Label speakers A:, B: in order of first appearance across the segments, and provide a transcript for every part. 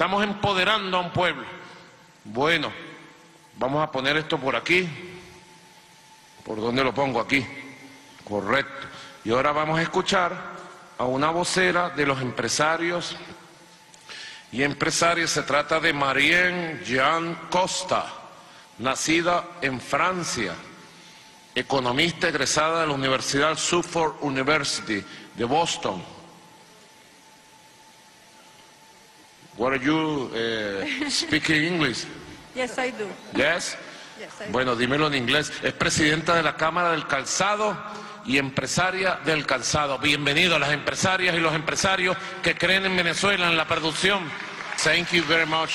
A: Estamos empoderando a un pueblo. Bueno, vamos a poner esto por aquí. ¿Por dónde lo pongo? Aquí. Correcto. Y ahora vamos a escuchar a una vocera de los empresarios y empresarias. Se trata de Marianne Jean Costa, nacida en Francia, economista egresada de la Universidad Suffolk University de Boston. What are you speaking English?
B: Yes, I do.
A: Yes?
B: Yes, I do.
A: Bueno, dímelo en inglés. Es presidenta de la Cámara del Calzado y empresaria del calzado. Bienvenido a las empresarias y los empresarios que creen en Venezuela, en la producción. Thank you very much.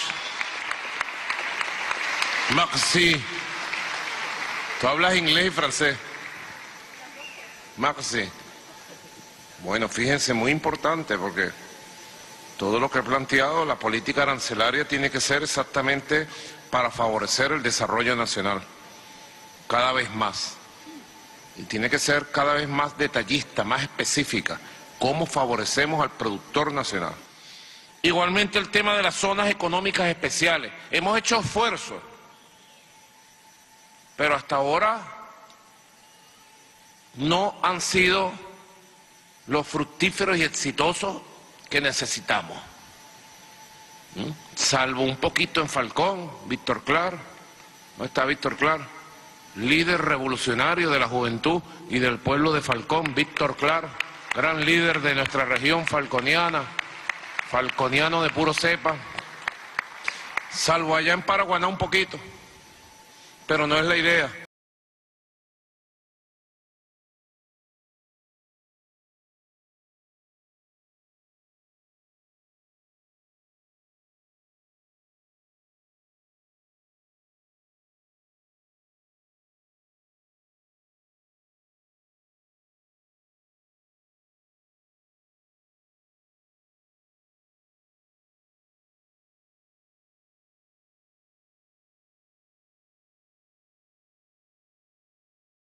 A: Merci. ¿Tú hablas inglés y francés? Merci. Bueno, fíjense, muy importante porque todo lo que he planteado, la política arancelaria tiene que ser exactamente para favorecer el desarrollo nacional, cada vez más. Y tiene que ser cada vez más detallista, más específica, cómo favorecemos al productor nacional. Igualmente el tema de las zonas económicas especiales. Hemos hecho esfuerzos, pero hasta ahora no han sido los fructíferos y exitosos que necesitamos. Salvo un poquito en Falcón, Víctor Clar. ¿No está Víctor Clar? Líder revolucionario de la juventud y del pueblo de Falcón, Víctor Clar, gran líder de nuestra región falconiana, falconiano de puro cepa. Salvo allá en Paraguaná un poquito, pero no es la idea.